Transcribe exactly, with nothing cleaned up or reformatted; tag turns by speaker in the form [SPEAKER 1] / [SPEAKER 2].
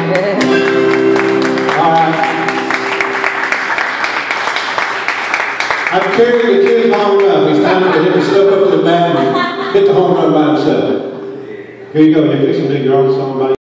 [SPEAKER 1] All right. I've carried the kid long enough. It's time for him to step up to the bat and hit the home run by himself. Here you go. You're fixing to do your own song by